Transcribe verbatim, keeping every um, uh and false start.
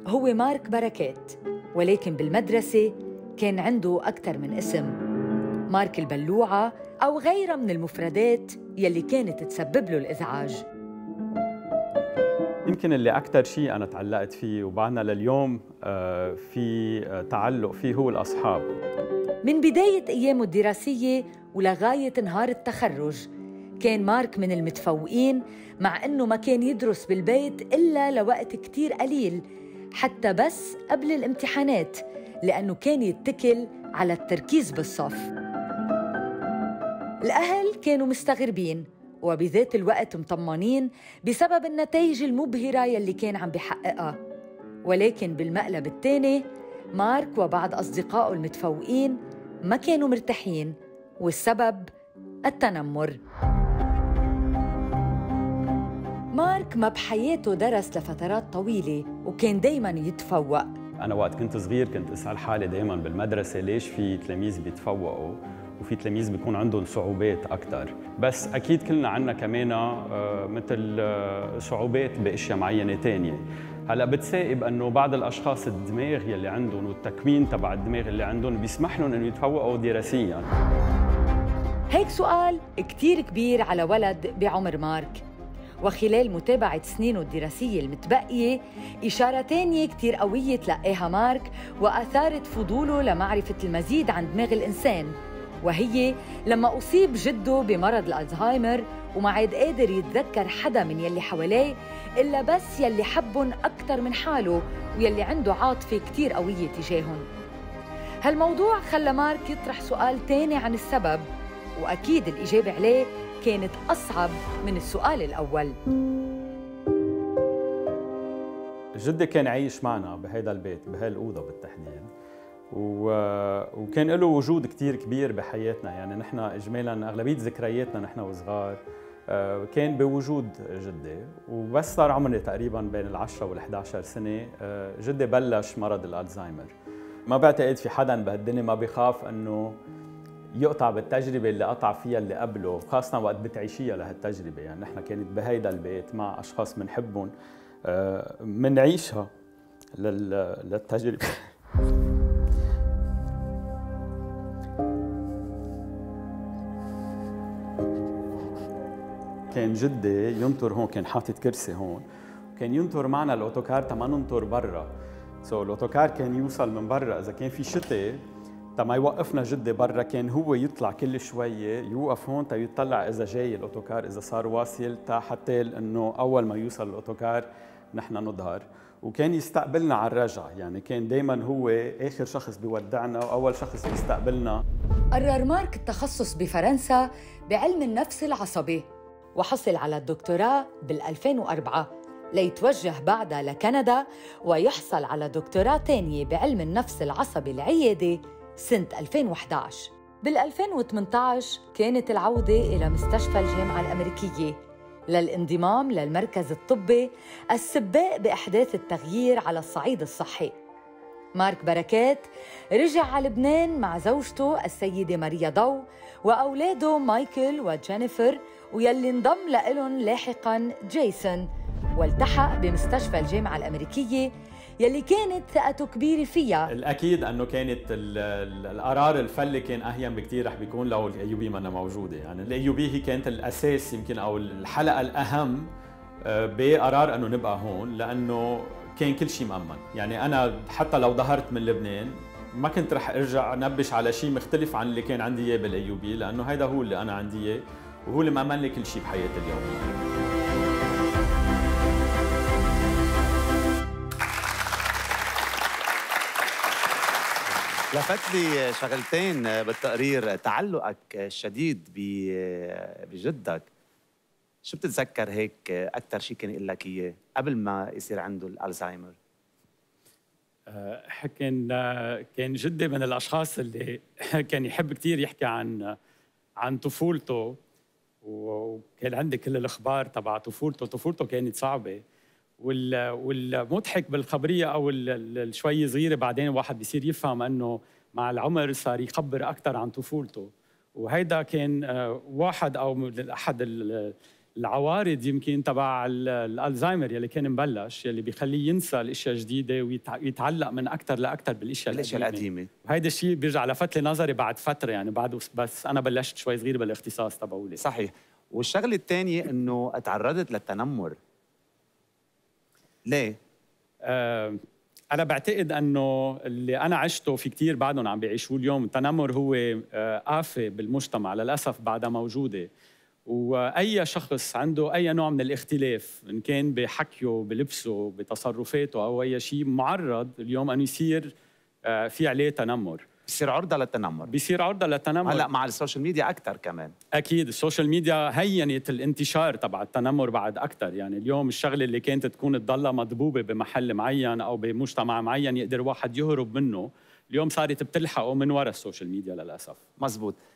هو مارك بركات، ولكن بالمدرسة كان عنده أكثر من اسم: مارك البلوعة أو غيرها من المفردات يلي كانت تسبب له الإزعاج. يمكن اللي أكثر شيء أنا تعلقت فيه وبعدنا لليوم في تعلق فيه هو الأصحاب. من بداية أيامه الدراسية ولغاية نهار التخرج كان مارك من المتفوقين، مع أنه ما كان يدرس بالبيت إلا لوقت كتير قليل، حتى بس قبل الامتحانات، لأنه كان يتكل على التركيز بالصف. الأهل كانوا مستغربين وبذات الوقت مطمنين بسبب النتائج المبهرة يلي كان عم بيحققها. ولكن بالمقلب الثاني مارك وبعض أصدقائه المتفوقين ما كانوا مرتاحين، والسبب التنمر. مارك ما بحياته درس لفترات طويلة وكان دايماً يتفوق. أنا وقت كنت صغير كنت أسأل حالي دايماً بالمدرسة ليش في تلاميذ بيتفوقوا وفي تلاميذ بيكون عندهم صعوبات أكتر. بس أكيد كلنا عنا كمان مثل صعوبات بأشياء معينة تانية. هلا بتسائب بأنه بعض الأشخاص الدماغ يلي عندهم والتكوين تبع الدماغ اللي عندهم بيسمح لهم إنه يتفوقوا دراسياً. هيك سؤال كتير كبير على ولد بعمر مارك، وخلال متابعة سنينه الدراسية المتبقية إشارة تانية كتير قوية تلقاها مارك وأثارت فضوله لمعرفة المزيد عن دماغ الإنسان، وهي لما أصيب جده بمرض الألزهايمر وما عاد قادر يتذكر حدا من يلي حواليه إلا بس يلي حبهم أكتر من حاله ويلي عنده عاطفة كتير قوية تجاههم. هالموضوع خلى مارك يطرح سؤال تاني عن السبب، وأكيد الإجابة عليه كانت أصعب من السؤال الأول. جدي كان عايش معنا بهذا البيت بهاي الأوضة بالتحديد، و... وكان له وجود كتير كبير بحياتنا. يعني نحن إجمالاً أغلبية ذكرياتنا نحن وصغار كان بوجود جدي، وبس صار عمري تقريباً بين العشرة والإحدى عشر سنة جدي بلش مرض الألزهايمر. ما بعتقد في حدا بهالدنيا ما بيخاف أنه يقطع بالتجربة اللي قطع فيها اللي قبله، خاصة وقت بتعيشيها لهالتجربة. يعني نحن كانت بهيدا البيت مع أشخاص بنحبهم منعيشها للتجربة. كان جدي ينطر هون، كان حاطط كرسي هون، كان ينطر معنا الأوتوكار تما ننطر برا. سو الأوتوكار كان يوصل من برا، إذا كان في شتاء تما يوقفنا جدي برا، كان هو يطلع كل شويه يوقف هون تا يطلع اذا جاي الاوتوكار، اذا صار واصل، تا حتى انه اول ما يوصل الاوتوكار نحن نظهر. وكان يستقبلنا على الرجعه، يعني كان دائما هو اخر شخص بيودعنا واول شخص يستقبلنا. قرر مارك التخصص بفرنسا بعلم النفس العصبي، وحصل على الدكتوراه بال ألفين وأربعة ليتوجه بعدها لكندا ويحصل على دكتوراه تانية بعلم النفس العصبي العيادي سنة ألفين وإحدى عشر. بال ألفين وثمانية عشر كانت العودة إلى مستشفى الجامعة الأمريكية للانضمام للمركز الطبي السباق بأحداث التغيير على الصعيد الصحي. مارك بركات رجع على لبنان مع زوجته السيدة ماريا ضو وأولاده مايكل وجينيفر، ويلي انضم لهم لاحقاً جيسون، والتحق بمستشفى الجامعة الأمريكية يلي كانت ثقته كبيرة فيها. الأكيد أنه كانت القرار الفلي كان أهين بكتير رح بيكون لو الأيوبي ما موجودة. يعني الأيوبي هي كانت الأساس يمكن أو الحلقة الأهم بقرار أنه نبقى هون، لأنه كان كل شيء مأمن. يعني أنا حتى لو ظهرت من لبنان ما كنت رح أرجع نبش على شيء مختلف عن اللي كان عندي إياه بالأيوبي، لأنه هيدا هو اللي أنا عندي إياه وهو اللي مأمن لي كل شيء بحياتي اليومية. لفت لي شغلتين بالتقرير، تعلقك الشديد بجدك. شو بتتذكر هيك أكثر شيء كان يقول لك إياه قبل ما يصير عنده الألزهايمر؟ كان كان جدي من الأشخاص اللي كان يحب كثير يحكي عن عن طفولته، وكان عندي كل الأخبار تبع طفولته. طفولته كانت صعبة، والمضحك بالخبريه او الشوي صغيره بعدين الواحد بيصير يفهم انه مع العمر صار يخبر اكثر عن طفولته. وهيدا كان واحد او احد العوارض يمكن تبع الالزهايمر يلي كان مبلش، يلي بيخليه ينسى الاشياء الجديده ويتعلق من اكثر لاكثر بالاشياء الاشياء القديمه. وهيدا الشيء بيرجع لفت لي نظري بعد فتره، يعني بعد بس انا بلشت شوي صغير بالاختصاص تبعولي. صحيح. والشغله الثانيه انه تعرضت للتنمر. ليه؟ آه أنا بعتقد أنه اللي أنا عشته في كتير بعدهم عم بيعيشوه اليوم. التنمر هو آه آفة بالمجتمع للأسف بعدها موجودة، وأي شخص عنده أي نوع من الاختلاف إن كان بحكيه بلبسه بتصرفاته أو أي شيء معرض اليوم أن يصير آه في عليه تنمر، بيصير عرضة للتنمر. بيصير عرضة للتنمر. هلا مع السوشيال ميديا أكثر كمان. أكيد السوشيال ميديا هينت الانتشار تبع التنمر بعد أكثر. يعني اليوم الشغلة اللي كانت تكون تضلها مضبوبة بمحل معين أو بمجتمع معين يقدر واحد يهرب منه، اليوم صارت بتلحقه من وراء السوشيال ميديا للأسف. مزبوط.